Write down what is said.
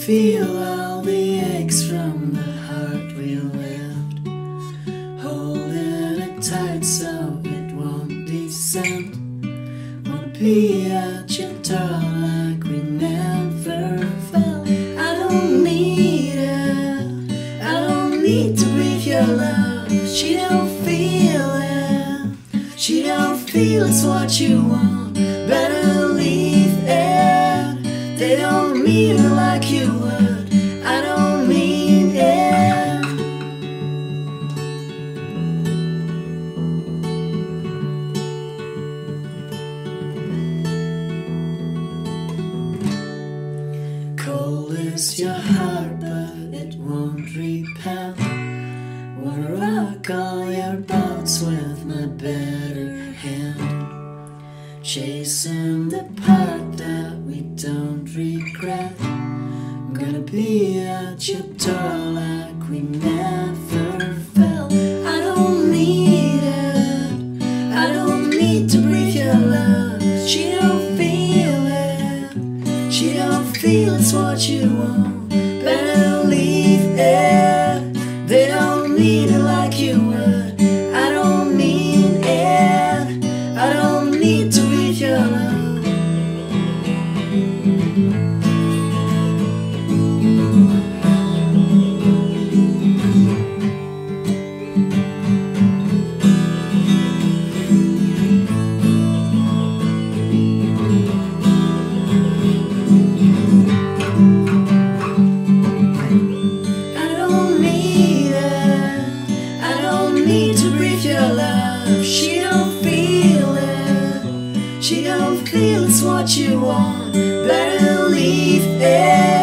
feel all the aches from the heart we left, holding it tight so it won't descend. Wanna be at your door like we never felt. I don't need it, I don't need to breathe your love. She don't feel it, she don't feel it's what you want. Better leave it, they don't mean it like you would. I don't mean it. Cold is your heart, but it won't repel. Wanna rock all your boats with my better hand, chasing the part that we don't regret. I'm gonna be at your door like we never felt. I don't need it, I don't need to breathe your love. She don't feel it, she don't feel it's what you want. Better leave it, they don't need it like you would. I don't mean it, I don't need to breathe your love. Need to breathe your love. She don't feel it, she don't feel it's what you want. Better leave it.